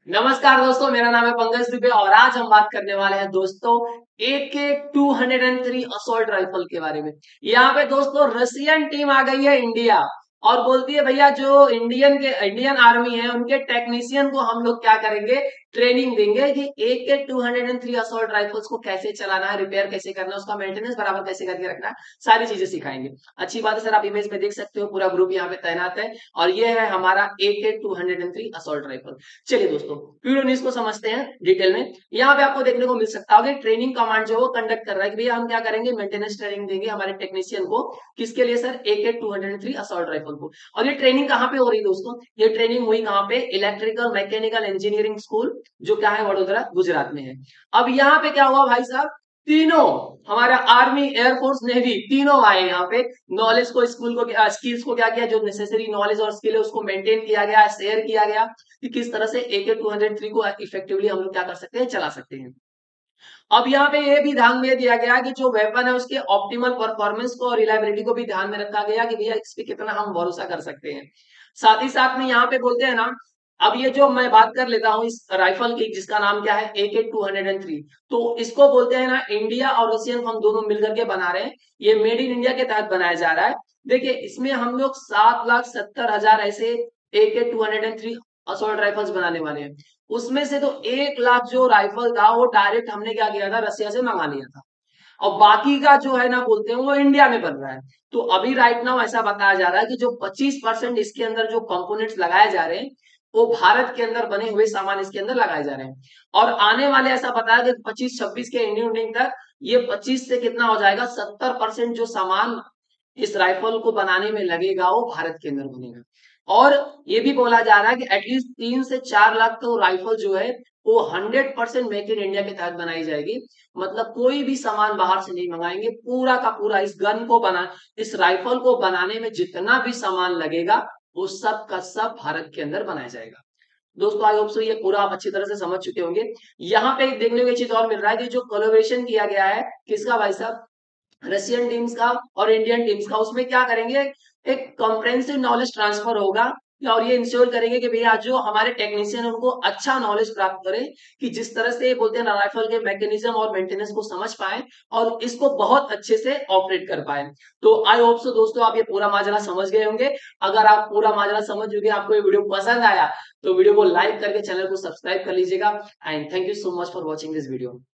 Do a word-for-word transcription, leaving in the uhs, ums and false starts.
नमस्कार दोस्तों, मेरा नाम है पंकज दुबे और आज हम बात करने वाले हैं दोस्तों A K two hundred three assault rifle के बारे में। यहाँ पे दोस्तों रशियन टीम आ गई है इंडिया और बोलती है भैया जो इंडियन के इंडियन आर्मी है उनके टेक्नीशियन को हम लोग क्या करेंगे, ट्रेनिंग देंगे कि A K two hundred three assault rifles को कैसे चलाना है, रिपेयर कैसे करना है, उसका मेंटेनेंस बराबर कैसे करके रखना है, सारी चीजें सिखाएंगे। अच्छी बात है सर, आप इमेज में देख सकते हो पूरा ग्रुप यहाँ पे तैनात है और ये है हमारा A K two hundred three assault rifle. चलिए दोस्तों वीडियो न्यूज को समझते हैं डिटेल में। यहाँ पे आपको देखने को मिल सकता है ट्रेनिंग कमांड जो वो कंडक्ट कर रहा है कि भैया हम क्या करेंगे, मेंटेनेंस ट्रेनिंग देंगे हमारे टेक्नीशियन को। किसके लिए sir? A K two hundred three assault rifle को। और ये ट्रेनिंग कहाँ पे हो रही है दोस्तों? ये ट्रेनिंग हुई कहाँ पे? इलेक्ट्रिकल मैकेनिकल इंजीनियरिंग स्कूल जो क्या है वडोदरा गुजरात में है। अब यहाँ पे क्या हुआ भाई साहब, तीनों हमारा आर्मी एयरफोर्स नेवी तीनों आए यहाँ पे। नॉलेज को स्कूल को स्किल्स को क्या किया, जो नेसेसरी नॉलेज और स्किल है उसको मेंटेन किया गया, शेयर किया गया कि किस तरह से A K two hundred three को इफेक्टिवली हम लोग क्या कर सकते हैं, चला सकते हैं। अब यहाँ पे ये भी ध्यान में दिया गया कि जो वेपन है उसके ऑप्टिमल परफॉर्मेंस को और रिलायबिलिटी को भी ध्यान में रखा गया कि भैया इस पे कितना हम भरोसा कर सकते हैं। साथ ही साथ में यहाँ पे बोलते हैं ना, अब ये जो मैं बात कर लेता हूँ इस राइफल की जिसका नाम क्या है ए के टू हंड्रेड थ्री, तो इसको बोलते हैं ना इंडिया और रशियन हम दोनों मिलकर के बना रहे हैं। ये मेड इन इंडिया के तहत बनाया जा रहा है। देखिए इसमें हम लोग सात लाख सत्तर हजार ऐसे A K two hundred three assault rifles बनाने वाले हैं। उसमें से तो एक लाख जो राइफल था वो डायरेक्ट हमने क्या किया था, रसिया से मंगा लिया था और बाकी का जो है ना बोलते हैं वो इंडिया में बन रहा है। तो अभी राइट नाउ ऐसा बताया जा रहा है कि जो पच्चीस परसेंट इसके अंदर जो कंपोनेंट्स लगाए जा रहे हैं वो भारत के अंदर बने हुए सामान इसके अंदर लगाए जा रहे हैं। और आने वाले ऐसा बताया कि पच्चीस छब्बीस के इंडियन तक ये पच्चीस से कितना हो जाएगा, सत्तर परसेंट जो सामान इस राइफल को बनाने में लगेगा वो भारत के अंदर बनेगा। और ये भी बोला जा रहा है कि एटलीस्ट तीन से चार लाख तो राइफल जो है वो hundred percent make in India के तहत बनाई जाएगी। मतलब कोई भी सामान बाहर से नहीं मंगाएंगे, पूरा का पूरा इस गन को बना इस राइफल को बनाने में जितना भी सामान लगेगा वो सब का सब भारत के अंदर बनाया जाएगा। दोस्तों आई होप सो ये पूरा आप अच्छी तरह से समझ चुके होंगे। यहाँ पे देखने को एक चीज और मिल रहा है कि जो कोलैबोरेशन किया गया है किसका भाई साहब, रशियन टीम्स का और इंडियन टीम्स का, उसमें क्या करेंगे, एक कॉम्प्रेहेंसिव नॉलेज ट्रांसफर होगा और ये इंश्योर करेंगे कि भैया जो हमारे टेक्नीशियन उनको अच्छा नॉलेज प्राप्त करें कि जिस तरह से बोलते हैं राइफल के मैकेनिज्म और मेंटेनेंस को समझ पाए और इसको बहुत अच्छे से ऑपरेट कर पाए। तो आई होप सो दोस्तों आप ये पूरा माजरा समझ गए होंगे। अगर आप पूरा माजरा समझ चुके, आपको ये वीडियो पसंद आया तो वीडियो को लाइक करके चैनल को सब्सक्राइब कर लीजिएगा। And thank you so much for watching this video.